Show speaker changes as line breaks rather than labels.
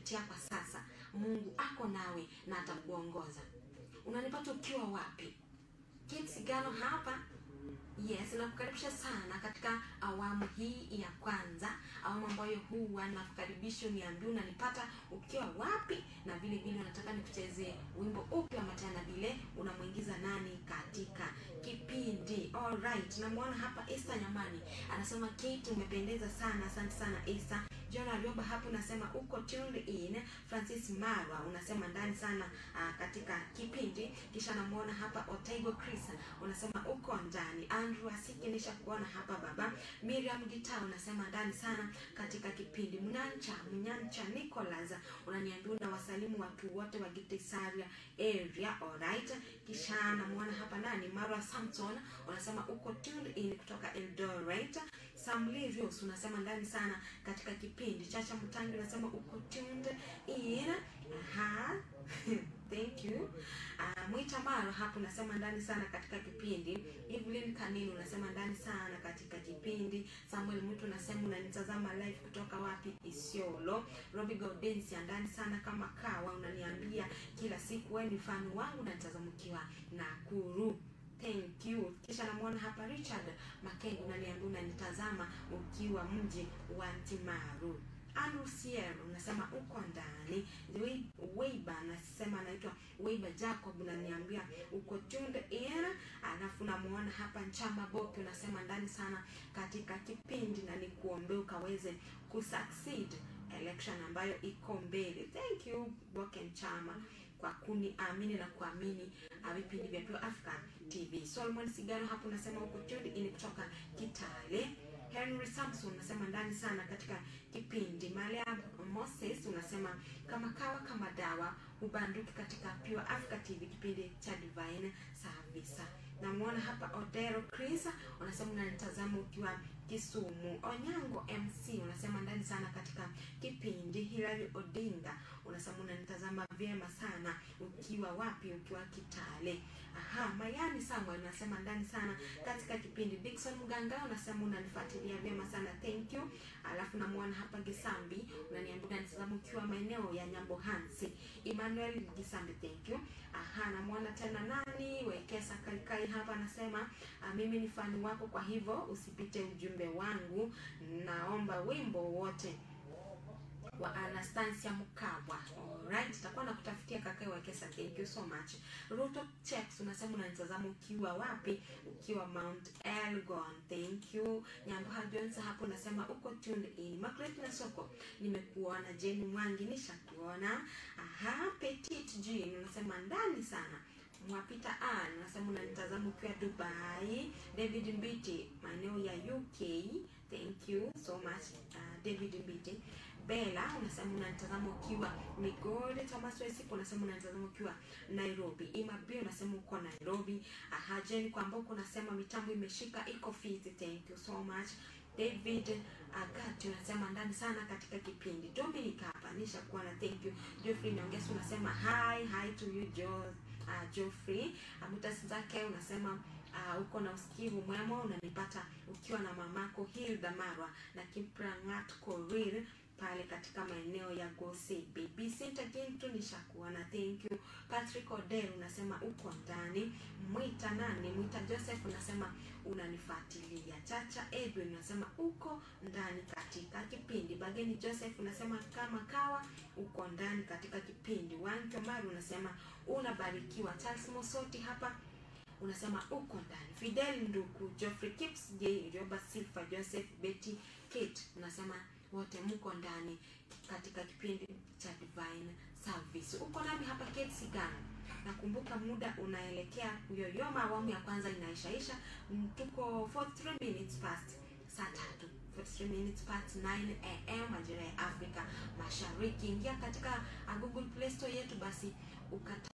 unapitia kwa sasa, Mungu ako nawe na atakuongoza. Unanipata ukiwa wapi? Kate Sigano hapa. Yes, nakukaribisha sana katika awamu hii ya kwanza, awamu ambayo huwa nakukaribisha niambie unanipata ukiwa wapi, na vile vile unataka nikucheze wimbo upi ama tena vile unamuingiza nani katika kipindi. Alright, namuona hapa Esther Nyamani anasema Kate umependeza sana, asante sana Esther. John Aliomba hapo unasema uko tuned in. Francis Marwa unasema ndani sana katika kipindi. Kisha namuona hapa Otaigo Chris unasema uko ndani. Andrew Asikinisha kuona hapa baba. Miriam Gita unasema ndani sana katika kipindi. Mnyancha Nicholas unaniambia na wasalimu watu wote wa Gitisaria area. Alright. Kisha namuona hapa nani Marwa Samson unasema uko tuned in kutoka Eldoret. Samlirius unasema ndani sana katika kipindi. Chacha Mutangi unasema uko tuned in. Thank you. Mwita Maro hapo unasema ndani sana katika kipindi. Evelyn Kanini unasema ndani sana katika kipindi. Samuel Mutu unasema unanitazama live kutoka wapi? Isiolo. Robbie Gaudensi ndani sana kama kawa unaniambia kila siku wewe ni fan wangu na nitazamkiwa Nakuru. Thank you. Kisha namuona hapa Richard Makengo unaniambia unanitazama ukiwa mji wa Timaru. Andrew Sierra unasema uko ndani. Weiba nasema anaitwa Weiba Jacob unaniambia uko tuned in. Alafu namuona hapa Nchama Boki unasema ndani sana katika kipindi na nikuombe ukaweze kusucceed election ambayo iko mbele. Thank you Boki Nchama kwa kuniamini na kuamini vipindi vya Pure Africa TV. Solomon Sigano hapo unasema uko tuned in kutoka Kitale. Henry Samson unasema ndani sana katika kipindi. Malia Moses unasema kama kawa kama dawa ubanduki katika Pure Africa TV kipindi cha Divine Service. Namuona hapa Odero Chris unasema unanitazama ukiwa Kisumu. Onyango MC unasema ndani sana katika kipindi. Hilary Odinga unasema unanitazama vyema sana ukiwa wapi? Ukiwa Kitale. Mayani Samuel unasema ndani sana katika kipindi. Dickson Muganga unasema unanifuatilia vyema sana. Thank you. Alafu namuona hapa Gisambi unaniambia unanitazama ukiwa maeneo ya Nyambo Hansi. Emmanuel Gisambi, thank you. Namuona tena nani Wekesa Kaikai hapa anasema mimi ni fan wako, kwa hivyo usipite ujumbe wangu, naomba wimbo wote wa Anastasia Mukabwa. Alright, tutakuwa nakutafutia Kakai Wekesa, thank you so much. Ruto Checks unasema unanitazama ukiwa wapi? Ukiwa Mount Elgon, thank you. Nyamboha Jones hapo unasema uko tuned in. Margaret na Soko nimekuona. Jenny Mwangi nishakuona. Petit Jean unasema ndani sana. Mwapita unasema unanitazama ukiwa Dubai. David Mbiti maeneo ya UK, thank you so much David Mbiti. Bella unasema unanitazama ukiwa Migori. Thomas Wesiku unasema unanitazama ukiwa Nairobi. Imabi unasema uko Nairobi. Jen Kwamboko unasema mitambo imeshika iko fit, thank you so much. David Agati unasema ndani sana katika kipindi. Dominic hapa nishakuwa na, thank you. Geoffrey Nyongesa unasema hi to you Geoffrey. Mutasi zake unasema uko na usikivu mwema, unanipata ukiwa na mamako Hilda Marwa na Kiprangat Korir pale katika maeneo ya Gose Baby Center Kintu nishakuwa na, thank you. Patrick Odell unasema uko ndani. Mwita Joseph unasema unanifuatilia. Chacha Edwin unasema uko ndani katika kipindi. Bageni Joseph unasema kama kawa uko ndani katika kipindi. Wanke Maru unasema unabarikiwa. Charles Mosoti hapa unasema uko ndani. Fidel Nduku, Geoffrey Kips, J. Robert Silva, Joseph, Betty, Kate unasema wote mko ndani katika kipindi cha Divine Service. Uko nami hapa Kate Sigano. Nakumbuka muda unaelekea kuyoyoma, awamu ya kwanza inaishaisha. Tuko 43 minutes past saa 3. 43 minutes past 9 am majira ya Afrika Mashariki. Ingia katika Google Play Store yetu basi ukata